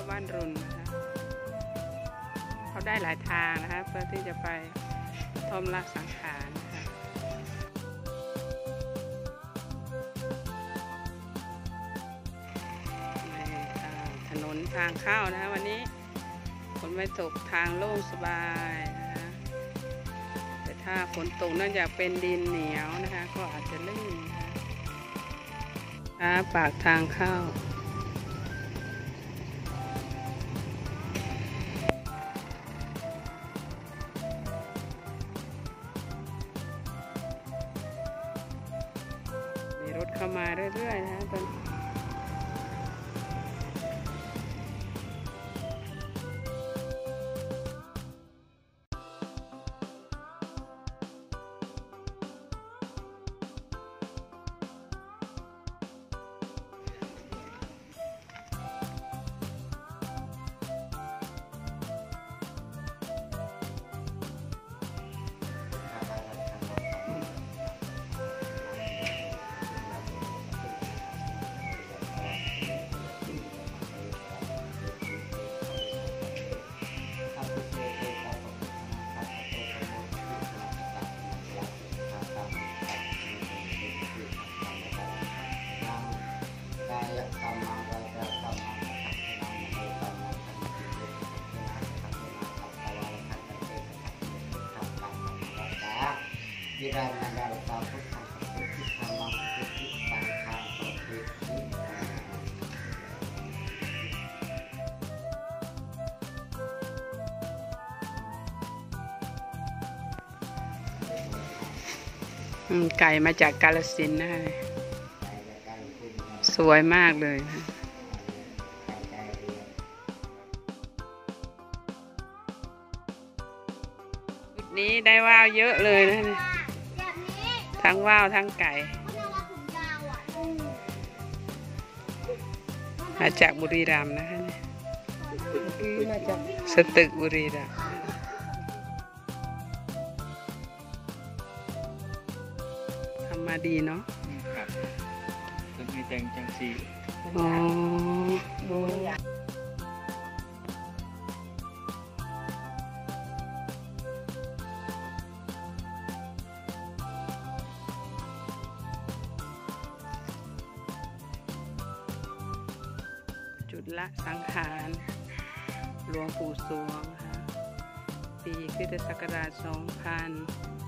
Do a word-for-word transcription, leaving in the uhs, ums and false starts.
บ้านรุนนะคะเขาได้หลายทางนะคะเพื่อที่จะไปทอมละสังขารนะคะในถนนทางเข้านะคะวันนี้ฝนไม่ตกทางโล่งสบายนะคะแต่ถ้าฝนตกน่าจะเป็นดินเหนียวนะคะก็อาจจะลื่นนะคะปากทางเข้ามีรถเข้ามาเรื่อยๆนะคะตอน di dalam negara kampus seperti sama seperti tangkang seperti ไก่มาจากกาฬสินธุ์นะคะสวยมากเลยนะจุดนี้ได้ว่าวเยอะเลยนะทั้งว่าวทั้งไก่มาจากบุรีรัมย์นะคะมาจากสตึกบุรีรัมย์ทำมาดีเนาะครับต้นมีแตงจังสีอ๋อจุดละสังขารหลวงปู่สวงค่ะปีคริสตศักราชสองพัน